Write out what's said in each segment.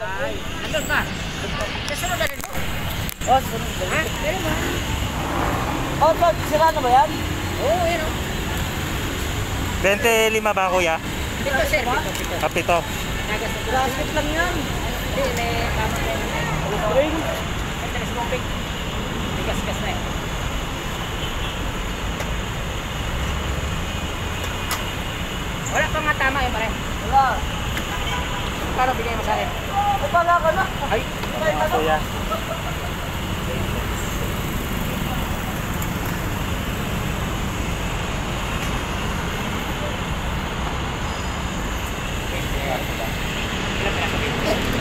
Ay, nandun pa. Kasunod na rin mo. Oh, sunod na Ha? rin. Meron mo. Oh, Dad, sira na ba yan? Oo, yun o. 25 ba kuya? Pito sir, pito. Kapito. Nagas na Plastic lang yan. Hindi, may tama na yun. Spring. May telescopic. May gas-gas na eh. Wala pa nga tama yun pare. Wala. Kano bigay mo sa akin? Ay, pala ka na. Ay, Kuya. ilang piraso pito?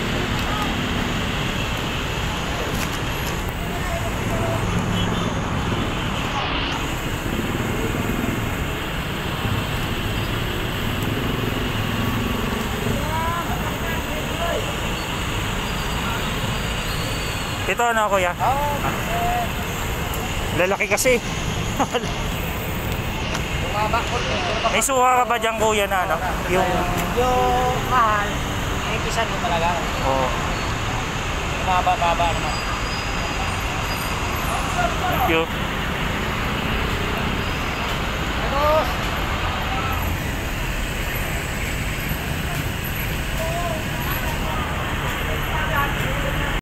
Ito ano kuya? Lalaki kasi. Bumaba ko. May suha ka ba dyan kuya na ano? Yung... Yung mahal, may kisan mo talaga. Oh. Baba naman. Thank you.